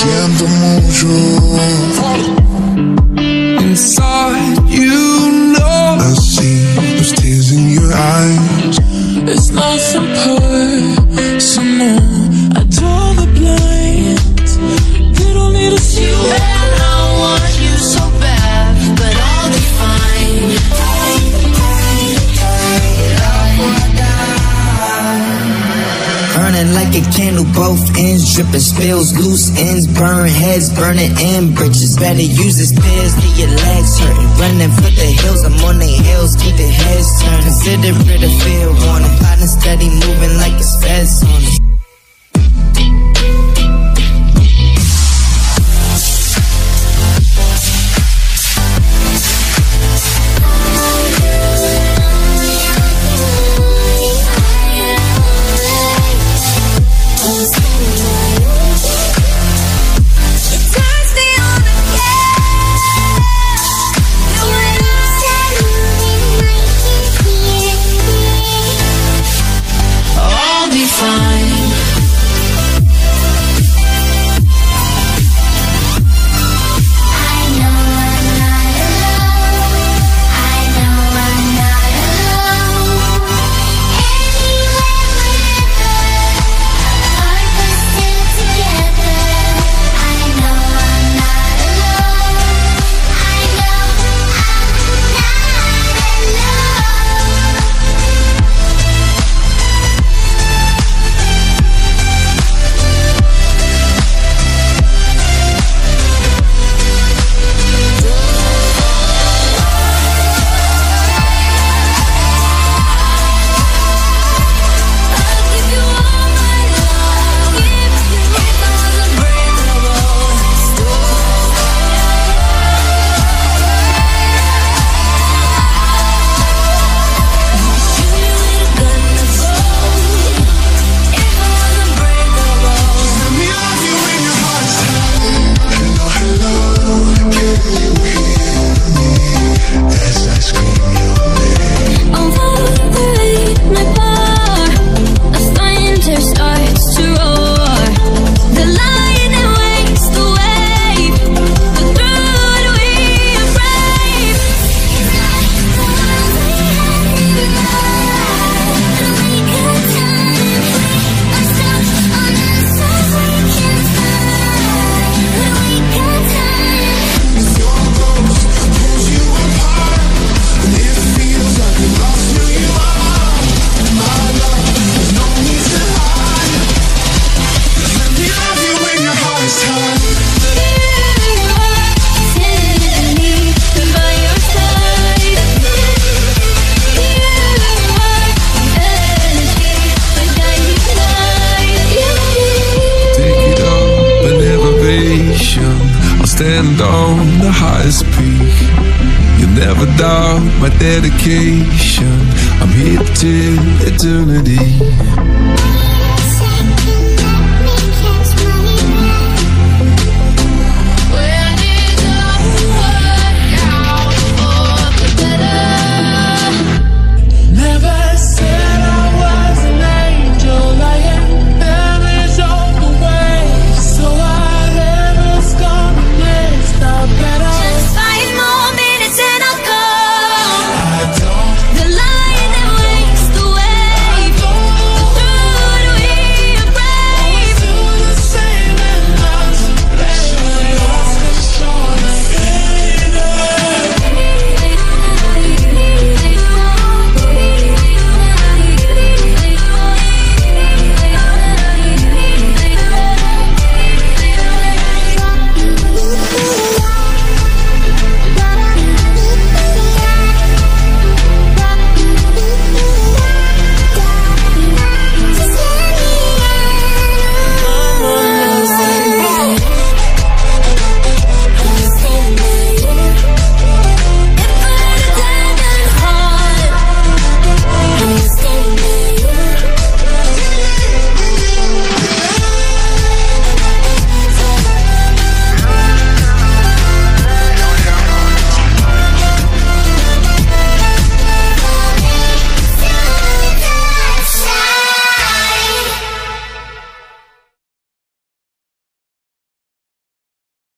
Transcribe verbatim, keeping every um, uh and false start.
siento mucho. Inside, you know I see those tears in your eyes. it's nothing personal. I draw the blinds. They don't need to see you. And I want you so bad, but I'll be fine. Burning like a candle, both ends dripping, spills, loose ends, burn heads, burning in bridges. Better use the stairs, get your legs hurting. Running for the hills, I'm on the hills, keep the heads turned. Consider it a fair warning, plotting steady, moving like it's feds on it. Stand on the highest peak. You'll never doubt my dedication. I'm here till eternity.